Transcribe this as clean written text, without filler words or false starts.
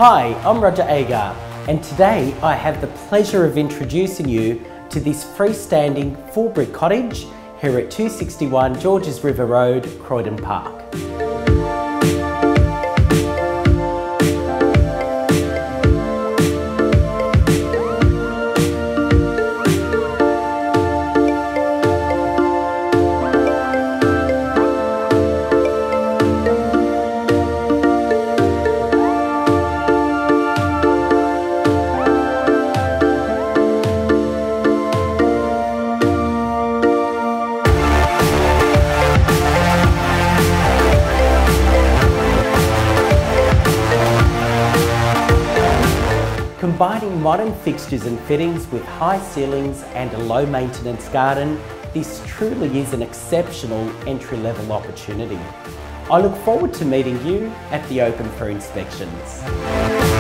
Hi, I'm Agha, and today I have the pleasure of introducing you to this freestanding full brick cottage here at 261 Georges River Road, Croydon Park. Combining modern fixtures and fittings with high ceilings and a low maintenance garden, this truly is an exceptional entry-level opportunity. I look forward to meeting you at the open for inspections.